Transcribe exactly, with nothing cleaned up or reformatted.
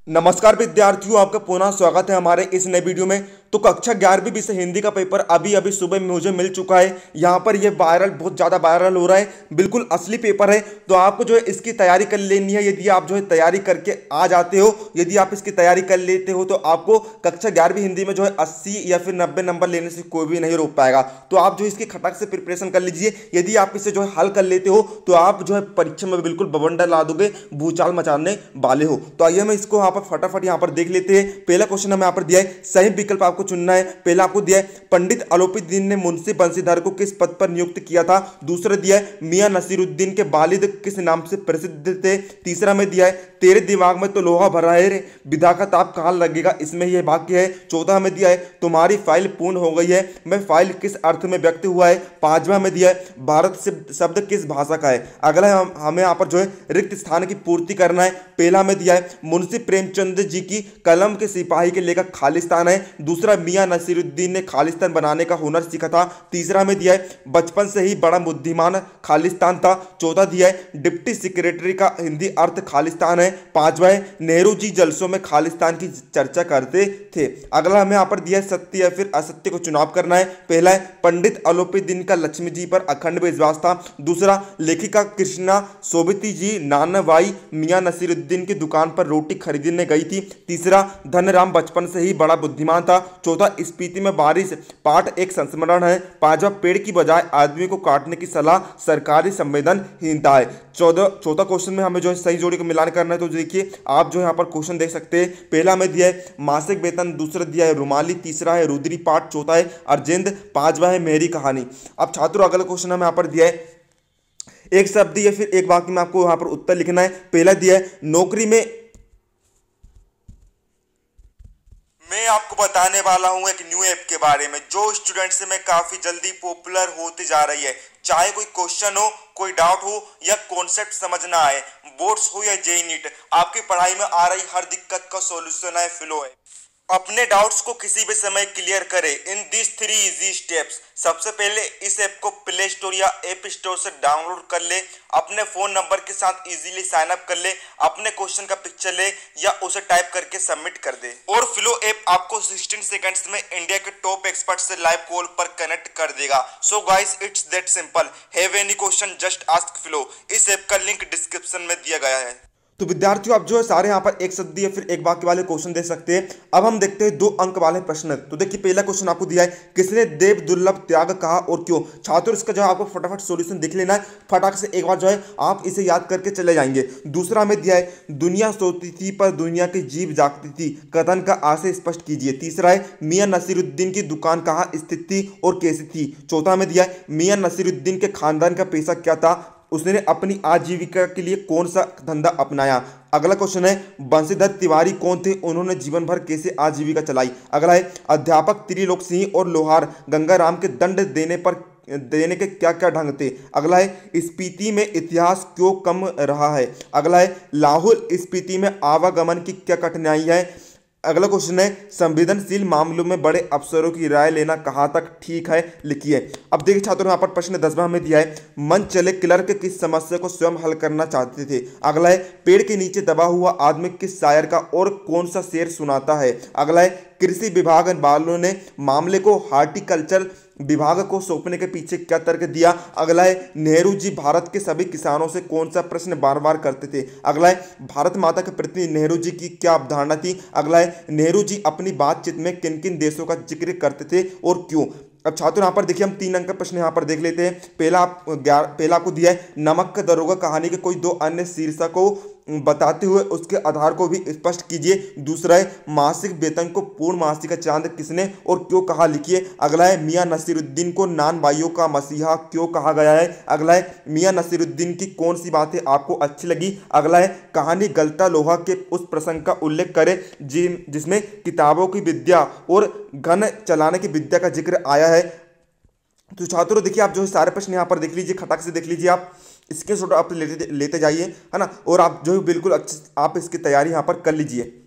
नमस्कार विद्यार्थियों, आपका पुनः स्वागत है हमारे इस नए वीडियो में। तो कक्षा ग्यारहवीं विषय हिंदी का पेपर अभी अभी सुबह में मुझे मिल चुका है। यहाँ पर यह वायरल बहुत ज़्यादा वायरल हो रहा है, बिल्कुल असली पेपर है। तो आपको जो है इसकी तैयारी कर लेनी है। यदि आप जो है तैयारी करके आ जाते हो, यदि आप इसकी तैयारी कर लेते हो तो आपको कक्षा ग्यारहवीं हिंदी में जो है अस्सी या फिर नब्बे नंबर लेने से कोई भी नहीं रोक पाएगा। तो आप जो इसकी खटक से प्रिपरेशन कर लीजिए। यदि आप इसे जो है हल कर लेते हो तो आप जो है परीक्षा में बिल्कुल बवंडर ला दोगे, भूचाल मचाने वाले हो। तो आइए मैं इसको यहाँ पर फटाफट यहाँ पर देख लेते हैं। पहला क्वेश्चन हमें यहाँ पर दिया है, सही विकल्प आपको चुनना है। पहला आपको दिया है, पंडित आलोपीदीन ने मुंशी बंशीधर को किस पद पर नियुक्त किया था। दूसरा दिया है, मियां नसीरुद्दीन के वालिद किस नाम से प्रसिद्ध थे। तीसरा में दिया है, तेरे दिमाग में तो लोहा भरा है रे, विधा का ताप कहाँ लगेगा, इसमें यह वाक्य है। चौथा में दिया है, तुम्हारी फाइल पूर्ण हो गई है, मैं फाइल किस अर्थ में व्यक्त हुआ है। पांचवा में दिया है, भारत शब्द किस भाषा का है। अगला है, हमें यहाँ पर जो है रिक्त स्थान की पूर्ति करना है। पहला में दिया है, मुंशी प्रेमचंद जी की कलम के सिपाही के लेखक खालिस्तान है। दूसरा, मियां नसीरुद्दीन ने खालिस्तान बनाने का हुनर सीखा था। तीसरा में दिया है, बचपन से ही बड़ा बुद्धिमान खालिस्तान था। चौथा दिया है, डिप्टी सेक्रेटरी का हिंदी अर्थ खालिस्तान है। पांचवा है, नेहरू जी जलसों में खालिस्तान की चर्चा करते थे। अगला हमें यहाँ पर दिया है, सत्य या फिर असत्य को चुनाव करना है। पहला है, पंडित आलोपीदीन का लक्ष्मी जी पर अखंड विश्वास था। दूसरा, लेखिका कृष्णा सोबती जी नानाबाई मियां नसीरुद्दीन की दुकान पर रोटी खरीदने गई थी। तीसरा, धनराम बचपन से ही बड़ा बुद्धिमान था। चौथा, स्पीति में बारिश पाठ एक संस्मरण है। पांचवा, पेड़ की बजाय आदमी को काटने की सलाह सरकारी संवेदनहीनता है। चौदह चौथा क्वेश्चन में हमें जो है सही जोड़ी को मिलान करना है। तो देखिए आप जो यहाँ पर क्वेश्चन देख सकते हैं। पहला में दिया है मासिक वेतन, दूसरा दिया है रुमाली, तीसरा है रुद्री पाठ, चौथा है अर्जेंद, पांचवा है मेरी कहानी। अब छात्रों अगला क्वेश्चन हमें यहाँ पर दिया है, एक शब्द या फिर एक वाक्य में आपको यहाँ पर उत्तर लिखना है। पहला दिया है, नौकरी में मैं आपको बताने वाला हूं एक न्यू ऐप के बारे में जो स्टूडेंट्स में काफी जल्दी पॉपुलर होते जा रही है। चाहे कोई क्वेश्चन हो, कोई डाउट हो या कॉन्सेप्ट समझ ना आए, बोर्ड्स हो या जेई नीट, आपकी पढ़ाई में आ रही हर दिक्कत का सॉल्यूशन है फ्लो ऐप। अपने डाउट्स को किसी भी समय क्लियर करें in this three easy steps. सबसे पहले इस ऐप को प्ले स्टोर या ऐप स्टोर से डाउनलोड कर ले, अपने फोन नंबर के साथ इजीली साइन अप कर ले, अपने क्वेश्चन का पिक्चर ले या उसे टाइप करके सबमिट कर दे और फ्लो ऐप आपको सोलह सेकंड्स में इंडिया के टॉप एक्सपर्ट से लाइव कॉल पर कनेक्ट कर देगा। So guys, it's that simple. Have any question just ask Flow. इस ऐप का लिंक डिस्क्रिप्शन में दिया गया है। तो विद्यार्थियों आप जो है सारे यहाँ पर एक शब्द या फिर एक वाक्य वाले क्वेश्चन दे सकते हैं। अब हम देखते हैं दो अंक वाले प्रश्न। तो देखिए पहला क्वेश्चन आपको दिया है, किसने देव दुर्लभ त्याग कहा और क्यों। छात्रों इसका जो है आपको फटाफट सॉल्यूशन देख लेना है, फटाक से एक बार जो है आप इसे याद करके चले जाएंगे। दूसरा हमें दिया है, दुनिया सोती थी पर दुनिया की जीव जागती थी, कथन का आशय स्पष्ट कीजिए। तीसरा है, मियां नसीरुद्दीन की दुकान कहाँ स्थित थी और कैसी थी। चौथा हमें दिया है, मियां नसीरुद्दीन के खानदान का पेशा क्या था, उसने अपनी आजीविका के लिए कौन सा धंधा अपनाया। अगला क्वेश्चन है, बंशीधर तिवारी कौन थे, उन्होंने जीवन भर कैसे आजीविका चलाई। अगला है, अध्यापक त्रिलोक सिंह और लोहार गंगाराम के दंड देने पर देने के क्या क्या ढंग थे। अगला है, स्पीति में इतिहास क्यों कम रहा है। अगला है, लाहौल स्पीति में आवागमन की क्या कठिनाई है। अगला क्वेश्चन है, संवेदनशील मामलों में बड़े अफसरों की राय लेना कहाँ तक ठीक है, लिखिए। अब देखिए छात्रों यहाँ पर प्रश्न दसवां में दिया है, मन चले क्लर्क किस समस्या को स्वयं हल करना चाहते थे। अगला है, पेड़ के नीचे दबा हुआ आदमी किस शायर का और कौन सा शेर सुनाता है। अगला है, कृषि विभाग वालों ने मामले को हार्टिकल्चर विभाग को सौंपने के पीछे क्या तर्क दिया। अगला है, नेहरू जी भारत के सभी किसानों से कौन सा प्रश्न बार बार करते थे। अगला है, भारत माता के प्रति नेहरू जी की क्या अवधारणा थी। अगला है, नेहरू जी अपनी बातचीत में किन किन देशों का जिक्र करते थे और क्यों। अब छात्रों यहाँ पर देखिए हम तीन अंक का प्रश्न यहाँ पर देख लेते हैं। पहला आप पहला आपको दिया है, नमक का दरोगा कहानी के कोई दो अन्य शीर्षक को बताते हुए उसके आधार को भी स्पष्ट कीजिए। दूसरा है, मासिक वेतन को पूर्ण मासिक का चांद किसने और क्यों कहा, लिखिए। अगला है, मियां नसीरुद्दीन को नान भाइयों का मसीहा क्यों कहा गया है। अगला है, मियां नसीरुद्दीन की कौन सी बातें आपको अच्छी लगी। अगला है, कहानी गलता लोहा के उस प्रसंग का उल्लेख करें जिसमें किताबों की विद्या और गन चलाने की विद्या का जिक्र आया है। तो छात्रों देखिए आप जो है सारे प्रश्न यहाँ पर देख लीजिए, खटक से देख लीजिए, आप इसके शॉट आप लेते लेते जाइए, है ना, और आप जो है बिल्कुल अच्छे आप इसकी तैयारी यहाँ पर कर लीजिए।